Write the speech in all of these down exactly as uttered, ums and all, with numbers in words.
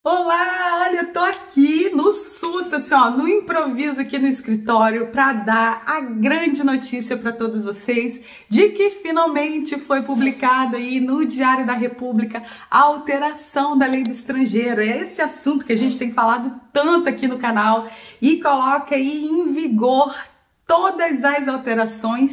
Olá, olha, eu tô aqui no susto, assim, ó, no improviso aqui no escritório para dar a grande notícia para todos vocês de que finalmente foi publicado aí no Diário da República a alteração da Lei do Estrangeiro. É esse assunto que a gente tem falado tanto aqui no canal e coloca aí em vigor todas as alterações,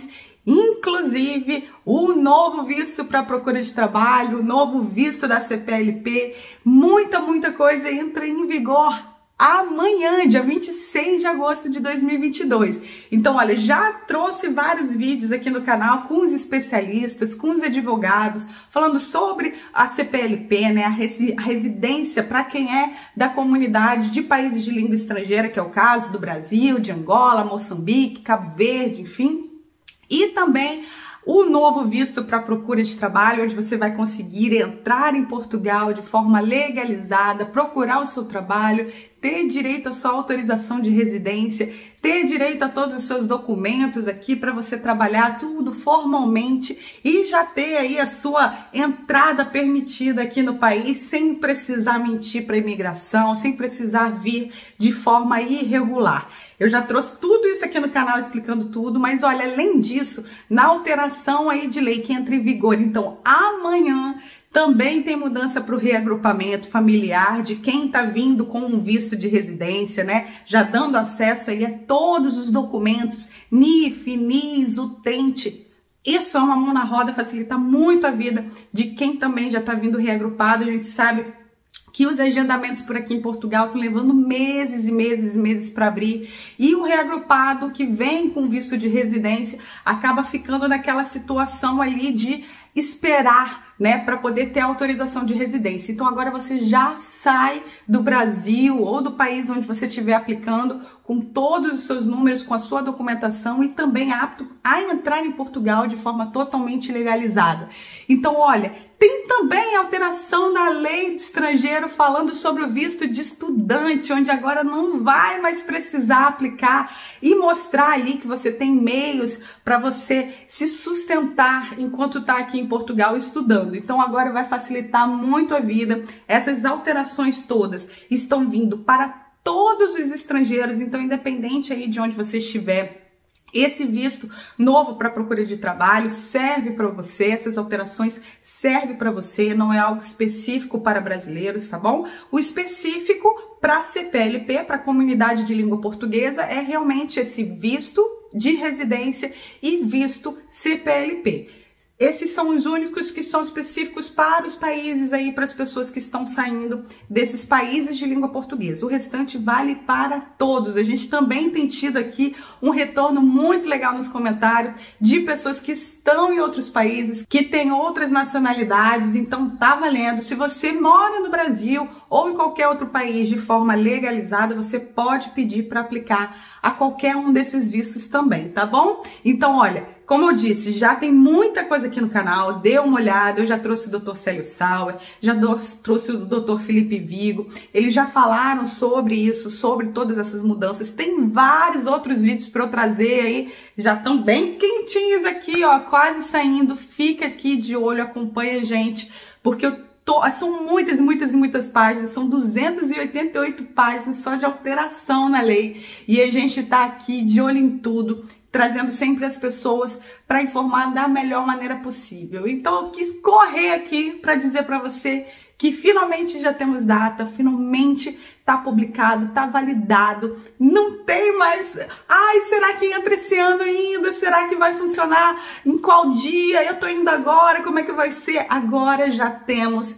inclusive o novo visto para procura de trabalho, o novo visto da C P L P, muita, muita coisa entra em vigor amanhã, dia vinte e seis de agosto de dois mil e vinte e dois. Então, olha, já trouxe vários vídeos aqui no canal com os especialistas, com os advogados, falando sobre a C P L P, né, a, resi a residência para quem é da comunidade de países de língua estrangeira, que é o caso do Brasil, de Angola, Moçambique, Cabo Verde, enfim. E também o novo visto para procura de trabalho, onde você vai conseguir entrar em Portugal de forma legalizada, procurar o seu trabalho, ter direito à sua autorização de residência, ter direito a todos os seus documentos aqui para você trabalhar tudo formalmente e já ter aí a sua entrada permitida aqui no país sem precisar mentir para a imigração, sem precisar vir de forma irregular. Eu já trouxe tudo isso aqui no canal explicando tudo, mas olha, além disso, na alteração aí de lei que entra em vigor, então amanhã também tem mudança para o reagrupamento familiar de quem está vindo com um visto de residência, né? Já dando acesso aí a todos os documentos, N I F, N I S, utente. Isso é uma mão na roda, facilita muito a vida de quem também já está vindo reagrupado. A gente sabe que os agendamentos por aqui em Portugal estão levando meses e meses e meses para abrir, e o reagrupado que vem com visto de residência acaba ficando naquela situação ali de esperar, né, para poder ter autorização de residência. Então agora você já sai do Brasil ou do país onde você estiver aplicando com todos os seus números, com a sua documentação e também apto a entrar em Portugal de forma totalmente legalizada. Então, olha, tem também alteração na lei do estrangeiro falando sobre o visto de estudante, onde agora não vai mais precisar aplicar e mostrar ali que você tem meios para você se sustentar enquanto está aqui em Portugal estudando. Então agora vai facilitar muito a vida. Essas alterações todas estão vindo para todos os estrangeiros, então independente aí de onde você estiver, esse visto novo para procura de trabalho serve para você, essas alterações servem para você, não é algo específico para brasileiros, tá bom? O específico para a C P L P, para a comunidade de língua portuguesa, é realmente esse visto de residência e visto C P L P. Esses são os únicos que são específicos para os países aí, para as pessoas que estão saindo desses países de língua portuguesa. O restante vale para todos. A gente também tem tido aqui um retorno muito legal nos comentários de pessoas que estão em outros países, que têm outras nacionalidades, então tá valendo. Se você mora no Brasil ou em qualquer outro país de forma legalizada, você pode pedir para aplicar a qualquer um desses vistos também, tá bom? Então, olha, como eu disse, já tem muita coisa aqui no canal, dê uma olhada, eu já trouxe o doutor Célio Sauer, já trouxe o doutor Felipe Vigo, eles já falaram sobre isso, sobre todas essas mudanças, tem vários outros vídeos para eu trazer aí, já estão bem quentinhos aqui, ó, quase saindo, fica aqui de olho, acompanha a gente, porque eu tô, são muitas, muitas e muitas páginas, são duzentas e oitenta e oito páginas só de alteração na lei, e a gente tá aqui de olho em tudo, trazendo sempre as pessoas para informar da melhor maneira possível. Então eu quis correr aqui para dizer para você que finalmente já temos data, finalmente está publicado, está validado, não tem mais, ai, será que entra esse ano ainda? Será que vai funcionar? Em qual dia? Eu tô indo agora, como é que vai ser? Agora já temos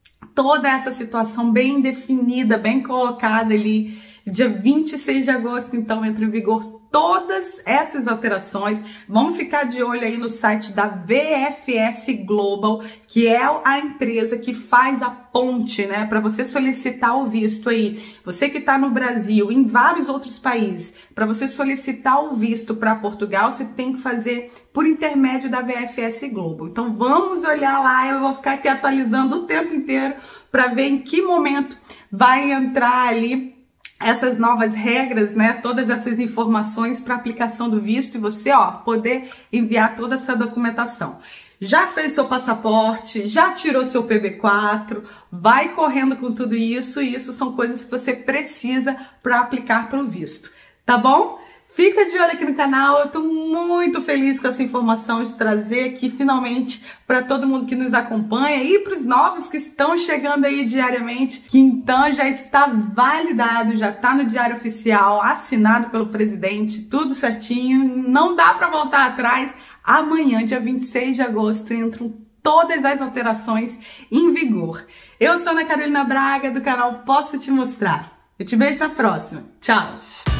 toda essa situação bem definida, bem colocada ali, dia vinte e seis de agosto, então entra em vigor todas essas alterações. Vamos ficar de olho aí no site da V F S Global, que é a empresa que faz a ponte, né, para você solicitar o visto aí. Você que está no Brasil, em vários outros países, para você solicitar o visto para Portugal, você tem que fazer por intermédio da V F S Global. Então vamos olhar lá, eu vou ficar aqui atualizando o tempo inteiro para ver em que momento vai entrar ali essas novas regras, né, todas essas informações para aplicação do visto e você, ó, poder enviar toda essa documentação. já fez seu passaporte, já tirou seu P B quatro, vai correndo com tudo isso, e isso são coisas que você precisa para aplicar para o visto, tá bom? Fica de olho aqui no canal, eu tô muito feliz com essa informação de trazer aqui finalmente para todo mundo que nos acompanha e para os novos que estão chegando aí diariamente, que então já está validado, já está no Diário Oficial, assinado pelo presidente, tudo certinho, não dá para voltar atrás. Amanhã, dia vinte e seis de agosto, entram todas as alterações em vigor. Eu sou Ana Carolina Braga, do canal Posso Te Mostrar. Eu te vejo na próxima. Tchau!